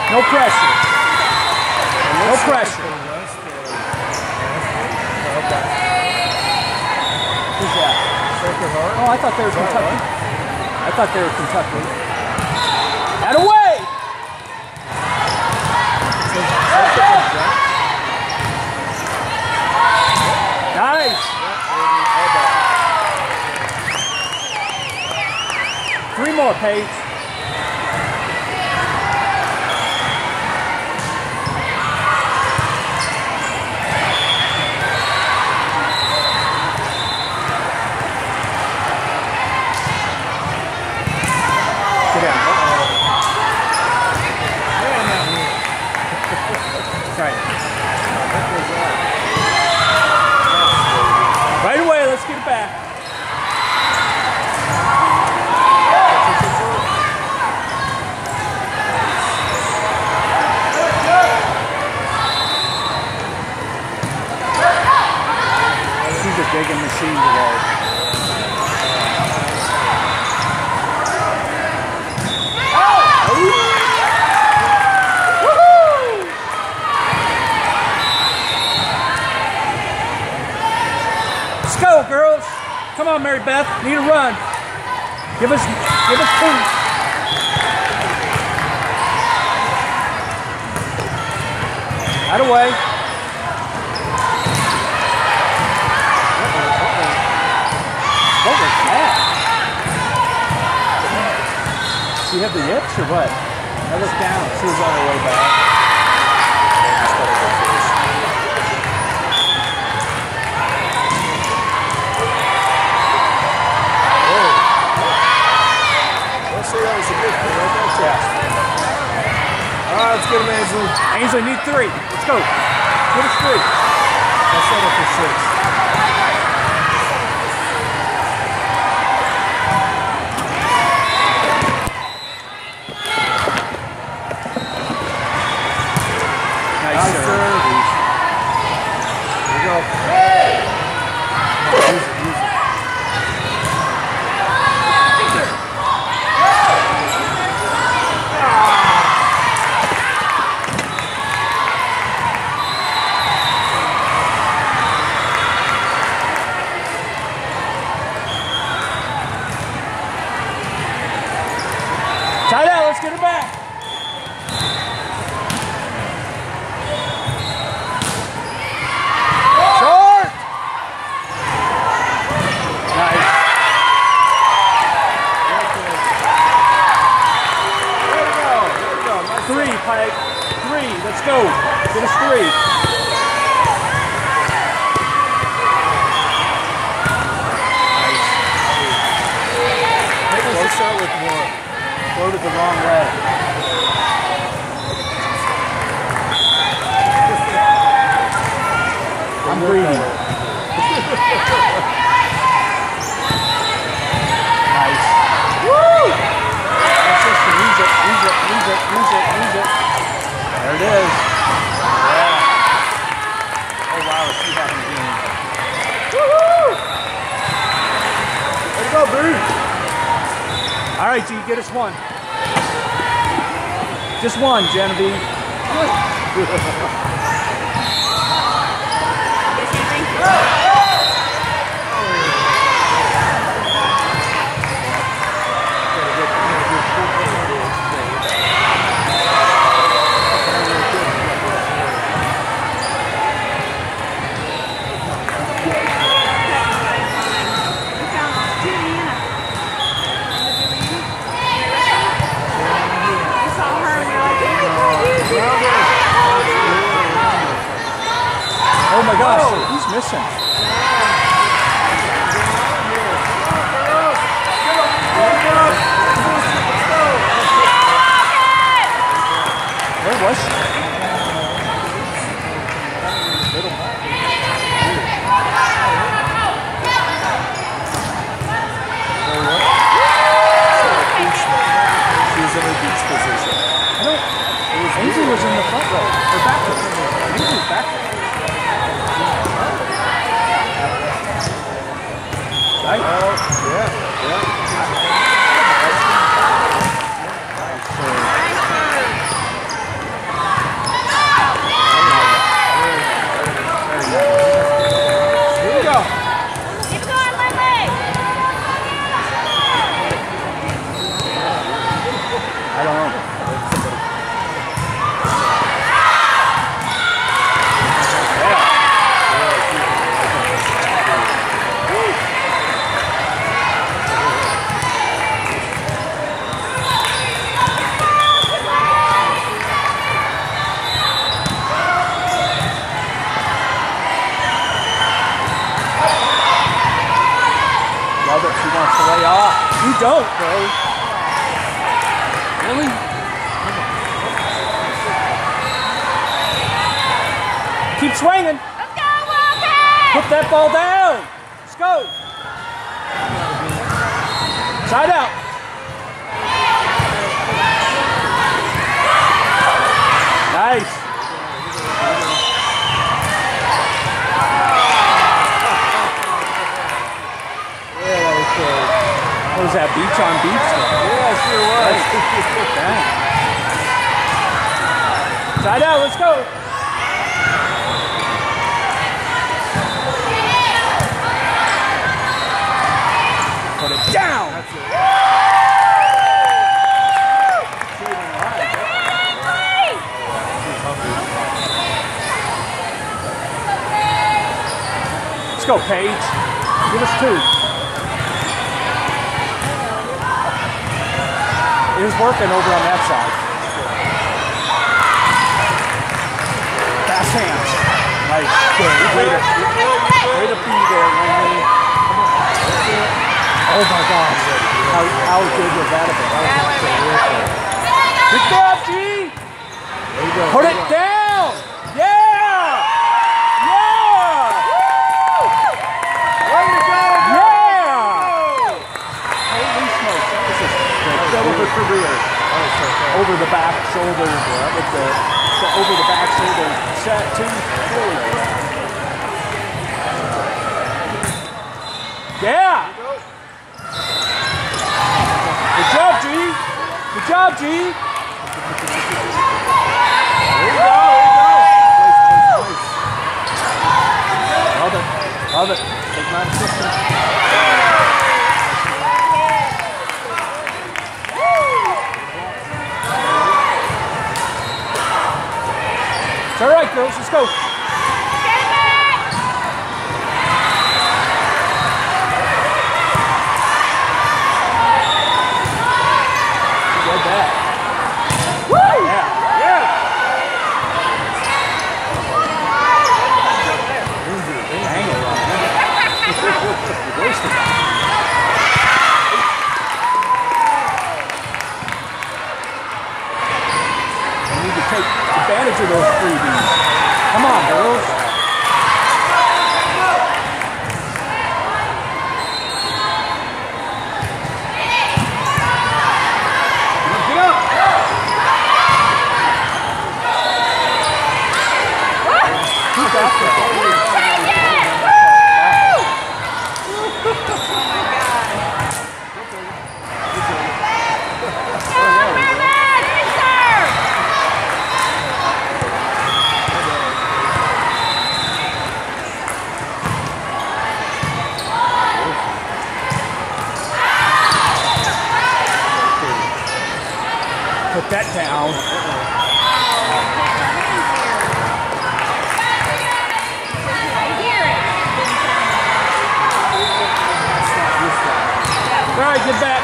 No pressure. No pressure. Who's that? Oh, I thought they were Kentucky. I thought they were Kentucky. Out of way! Nice! 3 more, Paige. Sit down. Right away, let's get it back. She's a digging machine today. Let's go, girls. Come on, Mary Beth. Need a run. Give us two. Out of way. What was that? She had the yips or what? I looked down. She was on her way back. Let's get him, Ainsley. Ainsley, need 3. Let's go. Get us 3. I'll set up for 6. Nice serve. Here we go. Hey! Use it. Tight out, let's get her back. Short. Nice. There we go. Nice 3, Pike. 3, let's go. Get us 3. Maybe we'll start with 1. Floated the wrong way. I'm greedy. Nice. Woo! That's just to use it. There it is. Yeah. Oh wow, she having a game. Woohoo! Let's go, Bruce. All right, G, get us 1. Just 1, Genevieve. Oh my gosh, who's missing? Where was she? She was in her beach position. Ainsley was in the front row, or back row. Ainsley was back row. Right? I don't know. Love it. She wants to lay off. You don't, bro. Really? Keep swinging. Let's go, Walker! Put that ball down. Let's go. Side out. Nice. What was that, beach on beach stuff? Yeah, sure was. Dang. Side out, let's go. Put it down. That's it. Let's go, Paige. Give us two. It was working over on that side. Fast hands. Nice. Good. Way to be there, Langley. Oh my gosh. How good was that? Good job, G. There you go. Put it down. Yeah. Yeah. Way to go. Yeah. Holy smokes. That was just Double the career. over the back shoulder with the over the back shoulder set two. Yeah. Good job, G. Good job, G. There you go. Place. Love it. Love it. Take my assistant. It's all right, girls. Let's go. Good back. Woo! Yeah. Yeah. Hang it, man. Wasted that. We need to take advantage of those freebies. Come on, girls. Get up. Who's that? Put that down. All right, get back.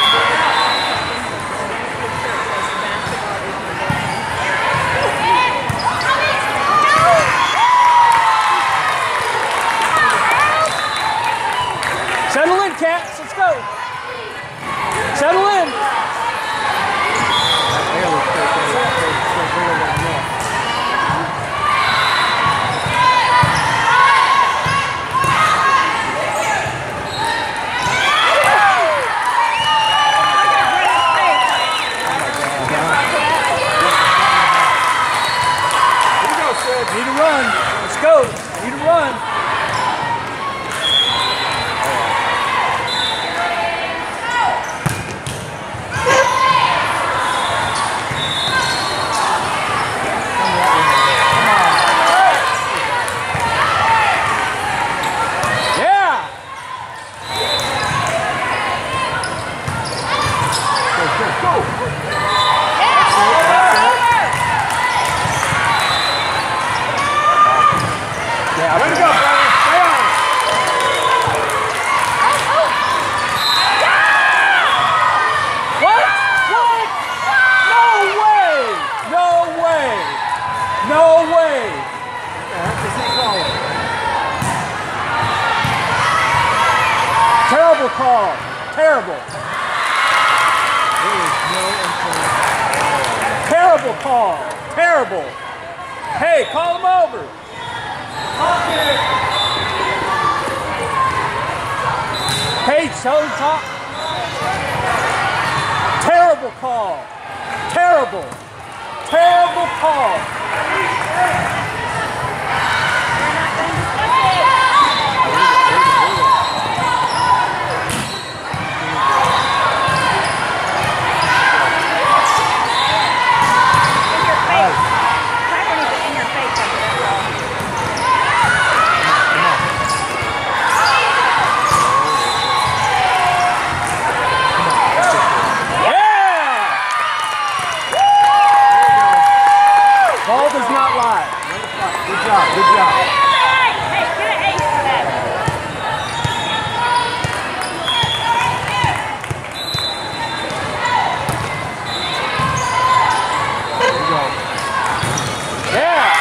Settle in, cats. Let's go. Settle in. Need to run. Let's go. Need to run. Yeah. Go, go, go. call. Terrible. Hey, call him over. Paige, tell him to talk. Terrible call. Terrible. Terrible call. Good job, good job. Hey, get an ace for that. There you go. Yeah.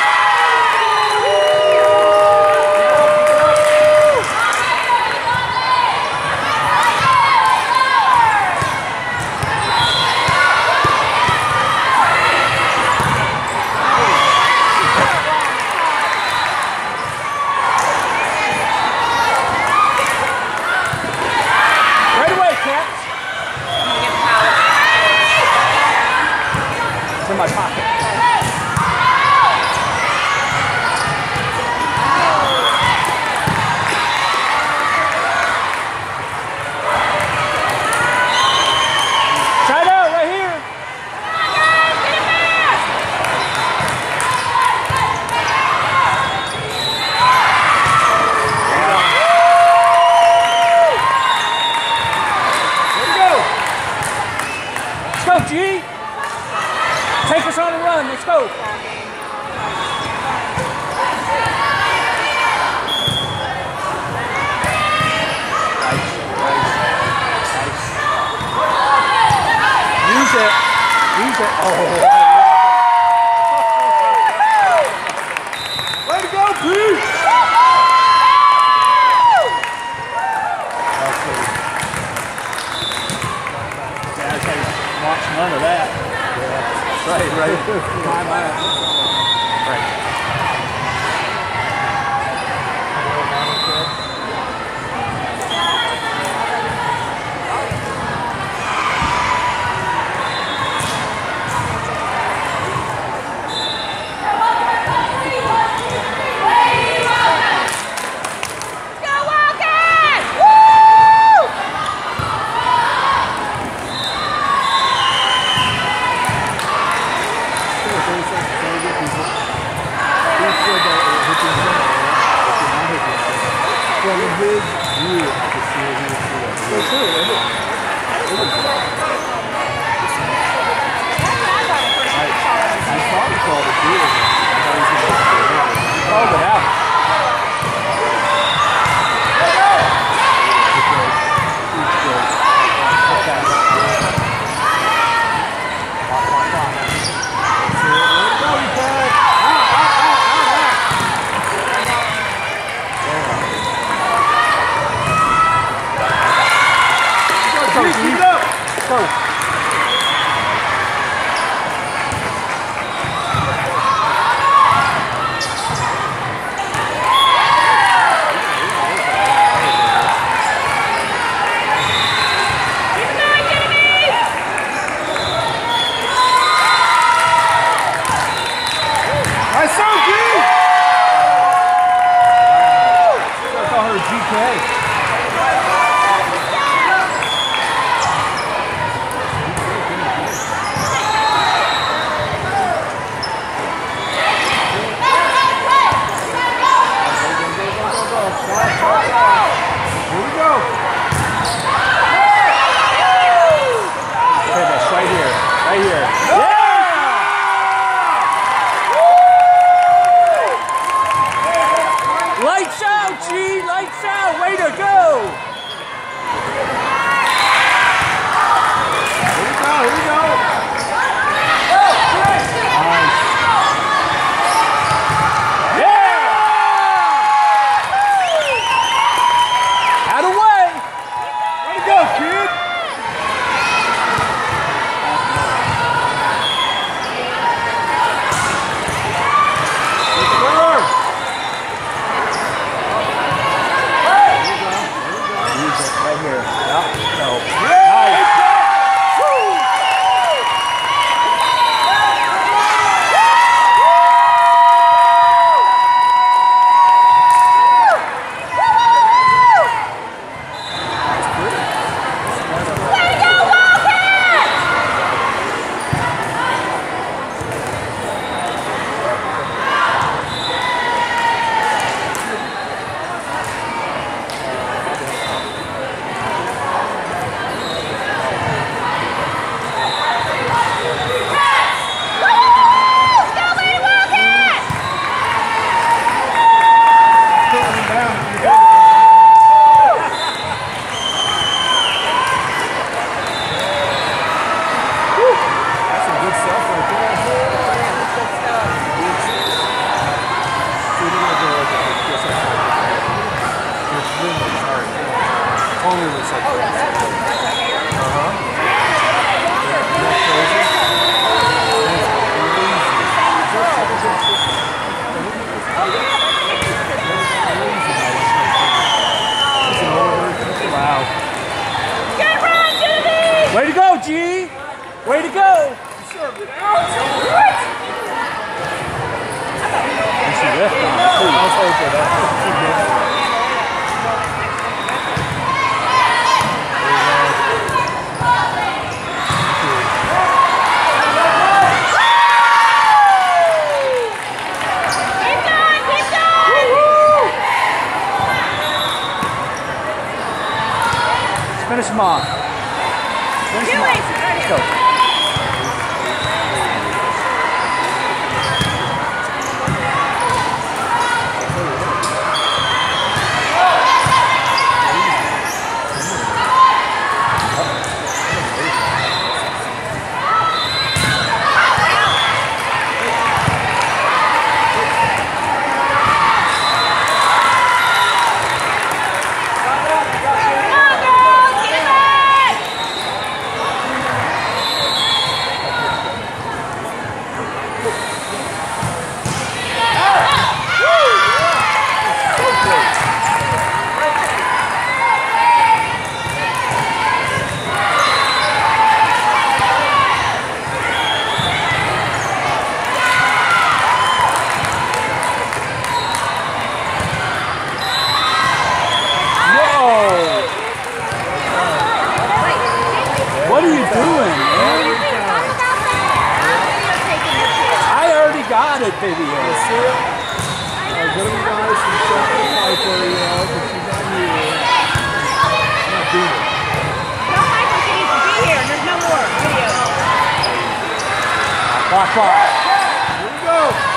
In my pocket. Try it out right here. There you go. Let's go, G. Take us on a run. Let's go. Use it. Use it. Oh. Way to go, Pete. Watch none of that. Right. Right. From his view, I could see what he was doing. For sure, it was. I thought he called it good. I thought he was going to do it. He called it out. Keep it up! Go. Nice serve, G! I call her GK. Here we go. Okay, that's right here. Right here. Yeah! Lights out, G! Lights out! Way to go! Here we go. Way to go! Served it out. And she left on it too. I was hoping that. Keep going, keep going! Let's finish them off. Finish them off. Let's go. What are you doing, man? I already got it, video. You see it? Like, one of you guys from Showdown Piper, you know, but she's not here. Not doing it. No, Michael, she needs to be here. There's no more video. Clock. Here we go.